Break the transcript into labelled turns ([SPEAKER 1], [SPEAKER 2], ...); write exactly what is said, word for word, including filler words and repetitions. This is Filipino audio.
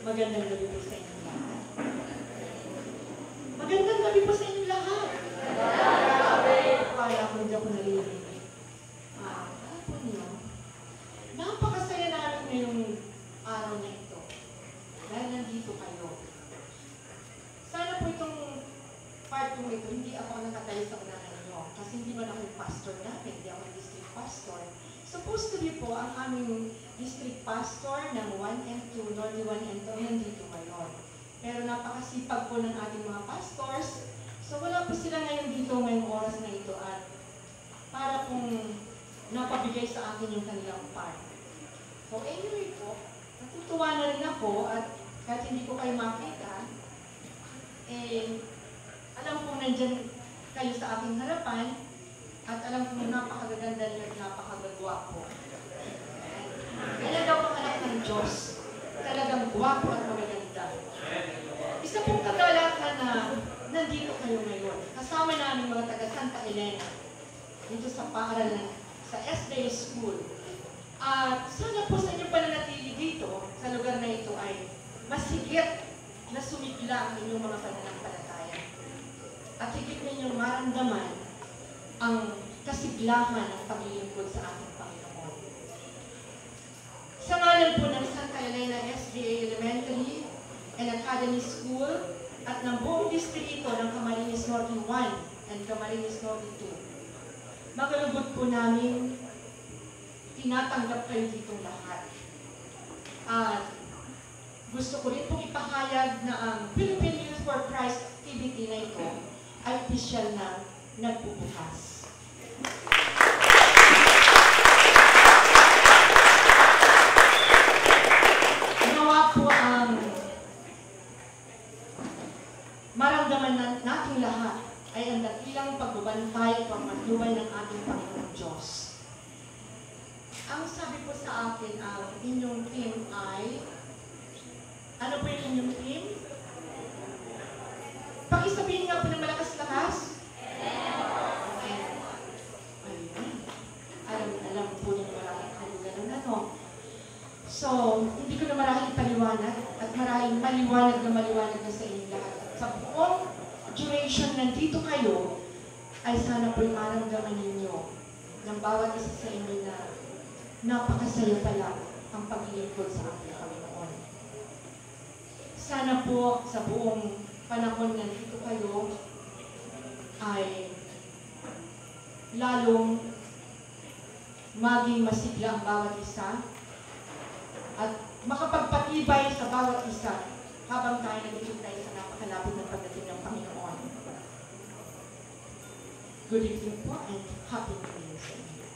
[SPEAKER 1] Magandang gabi po sa inyong lahat. Magandang gabi po sa inyong lahat. Kaya ko hindi ako nalilinig. Ah, alam po niyo, napakasaya namin ngayong araw na ito. Dahil nandito kayo. Sana po itong part ng ito, hindi ako nakatayo sa unahan ninyo. Kasi hindi man ako yung pastor namin, hindi ako yung district pastor. Supposed to be po ang aming district pastor ng one and two, Northern one and two, nandito ngayon. Pero napakasipag po ng ating mga pastors. So wala po sila ngayon dito ngayong oras na ito at para pong napabigay sa akin yung kanilang part. So anyway po, natutuwa na rin ako at kahit hindi ko kayo makita, eh, alam kong nandyan kayo sa aking harapan at alam kong napakaganda niyo at napakagagwapo. Kaya daw ang anak ng Diyos, talagang gwapo at magaganda. Isa pong kagalakan na nandito kayo ngayon. Kasama namin mga taga Santa Elena dito sa paaralan sa S D A School. At sana po sa inyo pananatili dito sa lugar na ito ay masigit na sumigla ang inyong mga pananampalataya. At higit ninyong maramdaman ang kasiglahan ng paglilingkod sa ating Panginoon. Sa ngalan po ng Santa Elena S D A Elementary and Academy School at ng buong distrito ng Camarines Norte one and Camarines Norte two, magalugod po namin tinatanggap kayo ditong lahat. At gusto ko rin pong ipahayag na ang Philippine Youth for Christ activity na ito ay opisyal na nagbubukas. Nawa po ang maramdaman na nating lahat ay ang dakilang pagbabantay at pagmatnubay ng ating Panginoong Diyos. Ang sabi po sa akin, ang inyong team ay, ano po yung inyong team? Pakisabihin nga po ng malakas-lakas. Ayan. Alam, alam po niyo marahil kayo ganun ano. So, hindi ko na marahil ipaliwanag at marahil maliwanag na maliwanag na sa inyo lahat. At sa buong duration nandito kayo, ay sana po'y maramdaman ninyo ng bawat isa sa inyo na napakasaya pala ang paglilingkod sa ating Panginoon. Sana po sa buong panahon na dito kayo ay lalong maging masigla ang bawat isa at makapagpatibay sa bawat isa habang tayo naghihintay sa napakalapit ng pagdating ng Panginoon. Good evening po and happy New Year sa inyo.